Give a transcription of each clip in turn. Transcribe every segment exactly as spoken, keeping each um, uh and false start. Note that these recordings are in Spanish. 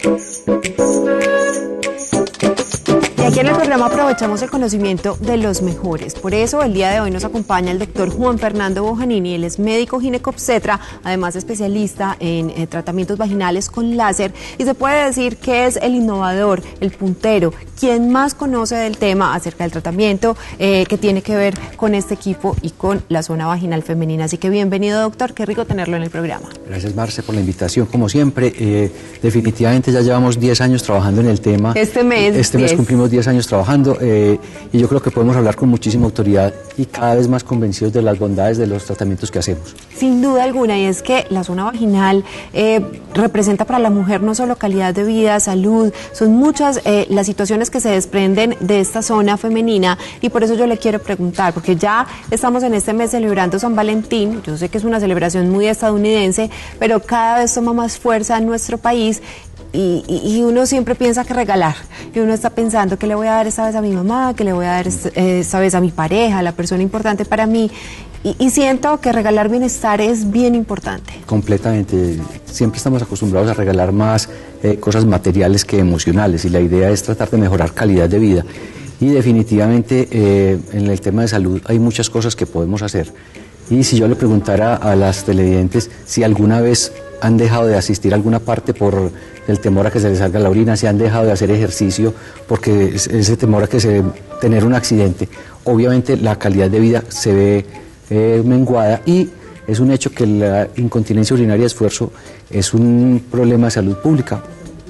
Y aquí en el programa aprovechamos el conocimiento de los mejores. Por eso el día de hoy nos acompaña el doctor Juan Fernando Bojanini. Él es médico ginecobstetra, además especialista en eh, tratamientos vaginales con láser. Y se puede decir que es el innovador, el puntero, quien más conoce del tema acerca del tratamiento eh, que tiene que ver con este equipo y con la zona vaginal femenina. Así que bienvenido, doctor. Qué rico tenerlo en el programa. Gracias, Marce, por la invitación. Como siempre, eh, definitivamente ya llevamos diez años trabajando en el tema. Este mes. Este mes cumplimos diez años trabajando eh, y yo creo que podemos hablar con muchísima autoridad y cada vez más convencidos de las bondades de los tratamientos que hacemos. Sin duda alguna, y es que la zona vaginal eh, representa para la mujer no solo calidad de vida, salud, son muchas eh, las situaciones que se desprenden de esta zona femenina, y por eso yo le quiero preguntar, porque ya estamos en este mes celebrando San Valentín. Yo sé que es una celebración muy estadounidense, pero cada vez toma más fuerza en nuestro país. Y, y, y uno siempre piensa que regalar, y uno está pensando que le voy a dar esta vez a mi mamá, que le voy a dar esta, esta vez a mi pareja, a la persona importante para mí, y, y siento que regalar bienestar es bien importante. Completamente, siempre estamos acostumbrados a regalar más eh, cosas materiales que emocionales, y la idea es tratar de mejorar calidad de vida, y definitivamente eh, en el tema de salud hay muchas cosas que podemos hacer. Y si yo le preguntara a las televidentes si alguna vez han dejado de asistir a alguna parte por el temor a que se les salga la orina, si han dejado de hacer ejercicio porque ese temor a que se tener un accidente, obviamente la calidad de vida se ve eh, menguada, y es un hecho que la incontinencia urinaria de esfuerzo es un problema de salud pública.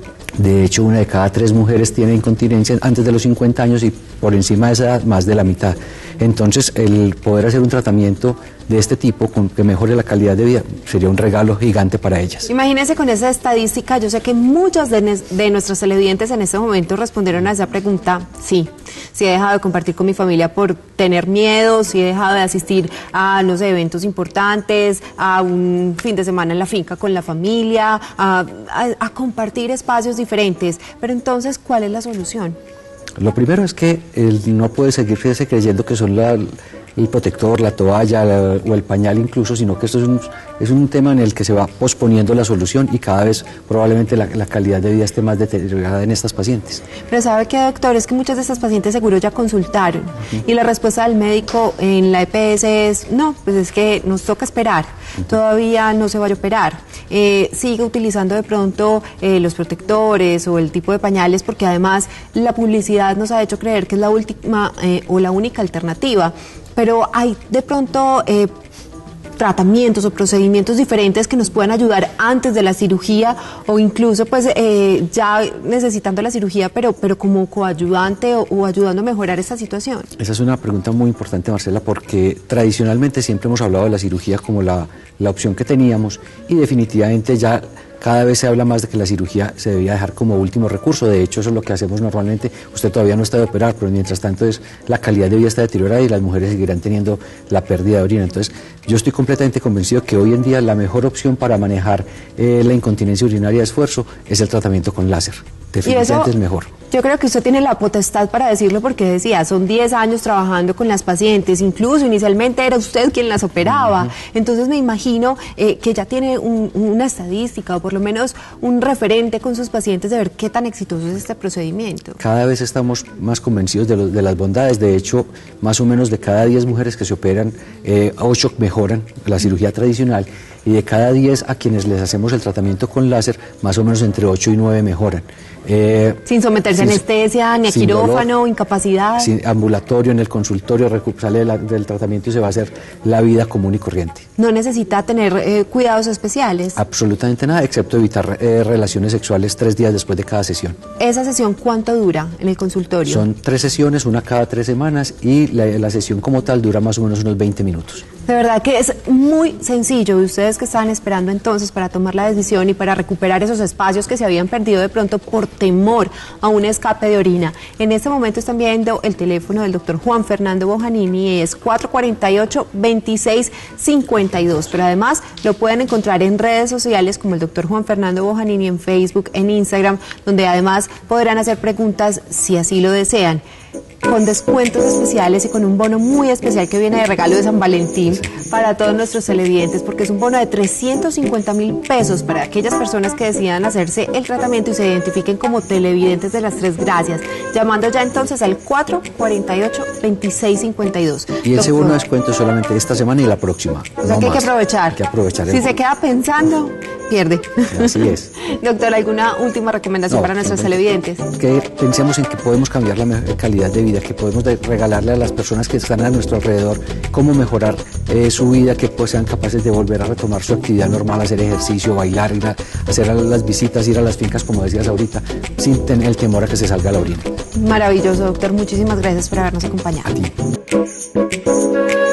De hecho, una de cada tres mujeres tiene incontinencia antes de los cincuenta años, y por encima de esa edad más de la mitad. Entonces, el poder hacer un tratamiento de este tipo con que mejore la calidad de vida sería un regalo gigante para ellas. Imagínense con esa estadística. Yo sé que muchas de, de nuestros televidentes en este momento respondieron a esa pregunta. Sí, sí he dejado de compartir con mi familia por tener miedo, sí he dejado de asistir a, no sé, eventos importantes, a un fin de semana en la finca con la familia, a, a, a compartir espacios diferentes. Pero entonces, ¿cuál es la solución? Lo primero es que él no puede seguirse creyendo que son la, el protector, la toalla la, o el pañal incluso, sino que esto es un, es un tema en el que se va posponiendo la solución, y cada vez probablemente la, la calidad de vida esté más deteriorada en estas pacientes. Pero ¿sabe qué, doctor? Es que muchas de estas pacientes seguro ya consultaron, uh-huh. y la respuesta del médico en la E P S es no, pues es que nos toca esperar, uh-huh. todavía no se vaya a operar. Eh, sigue utilizando de pronto eh, los protectores o el tipo de pañales, porque además la publicidad nos ha hecho creer que es la última eh, o la única alternativa, pero hay de pronto eh, tratamientos o procedimientos diferentes que nos puedan ayudar antes de la cirugía, o incluso pues eh, ya necesitando la cirugía, pero, pero como coayudante o, o ayudando a mejorar esta situación. Esa es una pregunta muy importante, Marcela, porque tradicionalmente siempre hemos hablado de la cirugía como la, la opción que teníamos, y definitivamente ya cada vez se habla más de que la cirugía se debía dejar como último recurso. De hecho, eso es lo que hacemos normalmente. Usted todavía no está de operar, pero mientras tanto es, la calidad de vida está deteriorada y las mujeres seguirán teniendo la pérdida de orina. Entonces, yo estoy completamente convencido que hoy en día la mejor opción para manejar eh, la incontinencia urinaria de esfuerzo es el tratamiento con láser. Definitivamente es mejor. Yo creo que usted tiene la potestad para decirlo, porque decía, son diez años trabajando con las pacientes, incluso inicialmente era usted quien las operaba. Uh-huh. Entonces me imagino eh, que ya tiene un, una estadística, o por lo menos un referente con sus pacientes de ver qué tan exitoso es este procedimiento. Cada vez estamos más convencidos de, lo, de las bondades. De hecho, más o menos de cada diez mujeres que se operan, eh, ocho mejoran la cirugía tradicional, y de cada diez a quienes les hacemos el tratamiento con láser, más o menos entre ocho y nueve mejoran. Eh, sin someterse sin, a anestesia, ni a quirófano, dolor, incapacidad. Sin ambulatorio, en el consultorio, sale de la, del tratamiento y se va a hacer la vida común y corriente. ¿No necesita tener eh, cuidados especiales? Absolutamente nada, excepto evitar eh, relaciones sexuales tres días después de cada sesión. ¿Esa sesión cuánto dura en el consultorio? Son tres sesiones, una cada tres semanas, y la, la sesión como tal dura más o menos unos veinte minutos. De verdad que es muy sencillo. Y ustedes que estaban esperando entonces para tomar la decisión y para recuperar esos espacios que se habían perdido de pronto por temor a un escape de orina, en este momento están viendo el teléfono del doctor Juan Fernando Bojanini, es cuatro cuatro ocho, veintiséis cincuenta y dos, pero además lo pueden encontrar en redes sociales como el doctor Juan Fernando Bojanini, en Facebook, en Instagram, donde además podrán hacer preguntas si así lo desean. con descuentos especiales y con un bono muy especial que viene de regalo de San Valentín para todos nuestros televidentes, porque es un bono de trescientos cincuenta mil pesos para aquellas personas que decidan hacerse el tratamiento y se identifiquen como televidentes de las tres gracias, llamando ya entonces al cuatro cuarenta y ocho, veintiséis cincuenta y dos. Y ese bono de descuento solamente esta semana y la próxima. O sea no que hay más. que aprovechar. Hay que aprovechar. Si se queda pensando, pierde. Así es. Doctor, ¿alguna última recomendación No, para nuestros simplemente televidentes? Que pensemos en que podemos cambiar la me- calidad de vida, que podemos de- regalarle a las personas que están a nuestro alrededor cómo mejorar eh, su vida, que pues, sean capaces de volver a retomar su actividad normal, hacer ejercicio, bailar, ir a hacer a las visitas, ir a las fincas, como decías ahorita, sin tener el temor a que se salga la orina. Maravilloso, doctor. Muchísimas gracias por habernos acompañado. A ti.